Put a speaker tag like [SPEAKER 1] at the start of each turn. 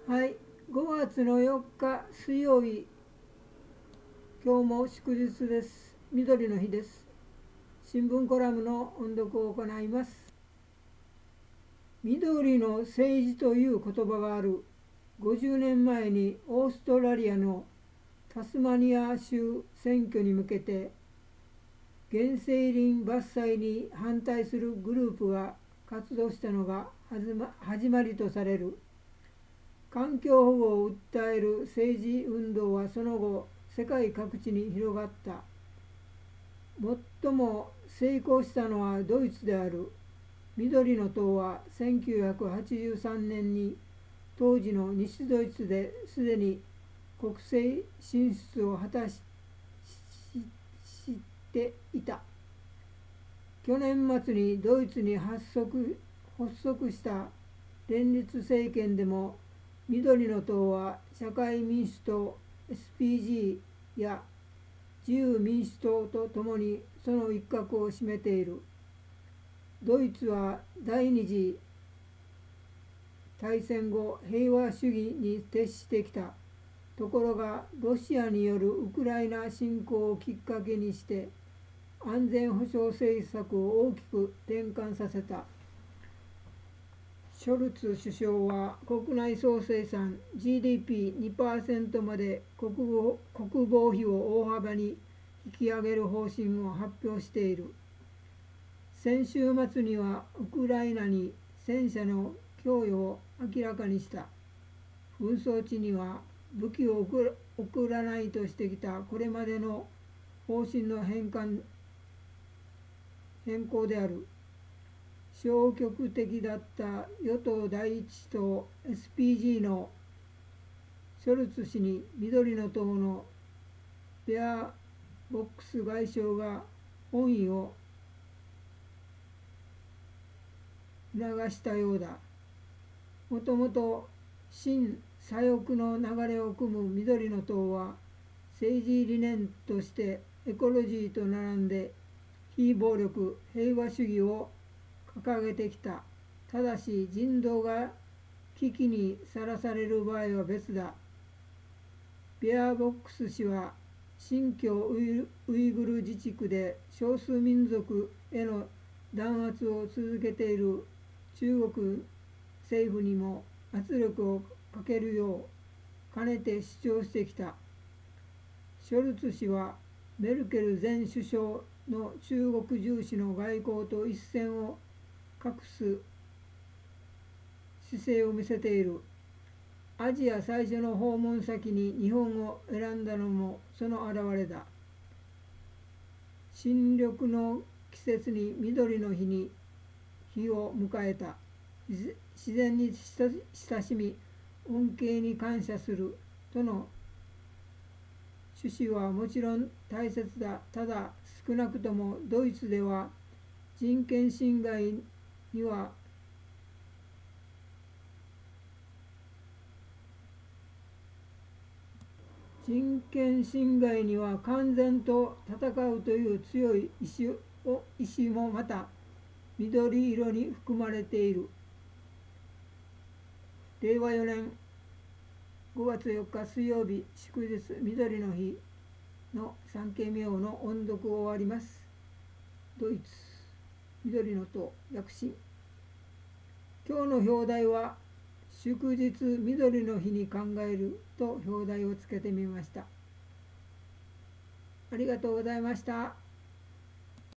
[SPEAKER 1] はい、5月の4日水曜日、今日も祝日です。緑の日です。新聞コラムの音読を行います。緑の政治という言葉がある。50年前にオーストラリアのタスマニア州選挙に向けて原生林伐採に反対するグループが活動したのが始まりとされる。環境保護を訴える政治運動はその後世界各地に広がった。最も成功したのはドイツである。緑の党は1983年に当時の西ドイツですでに国政進出を果たしていた。去年末にドイツに発足した連立政権でも緑の党は社会民主党 SPG や自由民主党とともにその一角を占めている。ドイツは第二次大戦後平和主義に徹してきた。ところがロシアによるウクライナ侵攻をきっかけにして安全保障政策を大きく転換させた。ショルツ首相は国内総生産 GDP2% まで国防費を大幅に引き上げる方針を発表している。先週末にはウクライナに戦車の供与を明らかにした。紛争地には武器を送らないとしてきたこれまでの方針の変更である。消極的だった与党第一党 SPG のショルツ氏に緑の党のベアボックス外相が本意を促したようだ。もともと新左翼の流れを組む緑の党は政治理念としてエコロジーと並んで非暴力平和主義を掲げてきた。ただし人道が危機にさらされる場合は別だ。ベアボックス氏は新疆ウイグル自治区で少数民族への弾圧を続けている中国政府にも圧力をかけるようかねて主張してきた。ショルツ氏はメルケル前首相の中国重視の外交と一線を画す姿勢を見せている。アジア最初の訪問先に日本を選んだのもその表れだ。新緑の季節に緑の日を迎えた。自然に親しみ恩恵に感謝するとの趣旨はもちろん大切だ。ただ少なくともドイツでは人権侵害には完全と戦うという強い意志もまた緑色に含まれている。令和4年5月4日水曜日祝日緑の日の三景名の音読を終わります。ドイツ緑の党躍進。今日の表題は祝日緑の日に考えると表題をつけてみました。ありがとうございました。